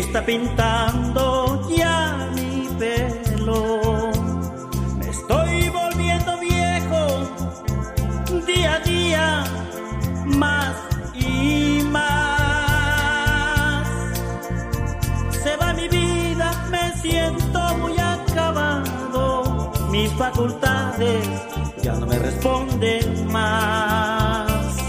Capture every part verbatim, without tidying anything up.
está pintando ya mi pelo. Me estoy volviendo viejo día a día, más y más. Se va mi vida, me siento muy acabado. Mis facultades ya no me responden más.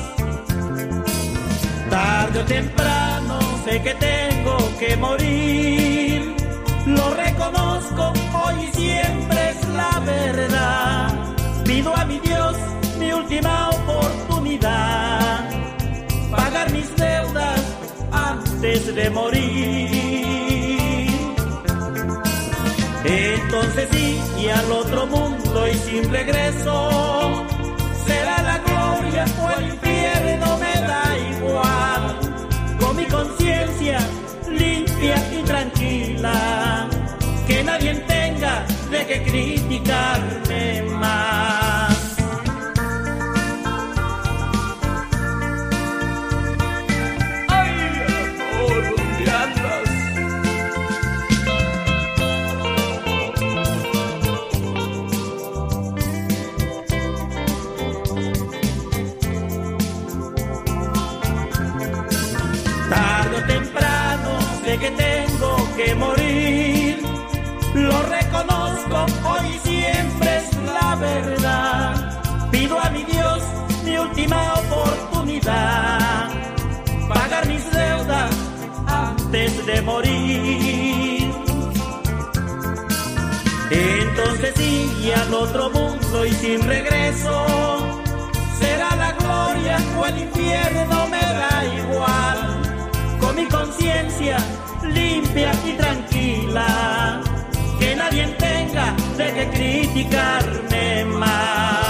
Tarde o temprano sé que tengo que morir. Lo reconozco, hoy y siempre es la verdad. Pido a mi Dios mi última oportunidad, pagar mis deudas antes de morir. Entonces sí, y al otro mundo y sin regreso, será la gloria o el infierno, me da igual. Con mi conciencia limpia y tranquila, que nadie tenga de qué criticarme más. ¡Ay, amor, dónde andas! Tarde o temprano sé que tengo que morir. Lo reconozco, hoy y siempre es la verdad. Pido a mi Dios mi última oportunidad, pagar mis deudas antes de morir. Entonces sí, y al otro mundo y sin regreso, será la gloria o el infierno, me da igual. Con mi conciencia limpia y tranquila, que nadie tenga de qué criticarme más.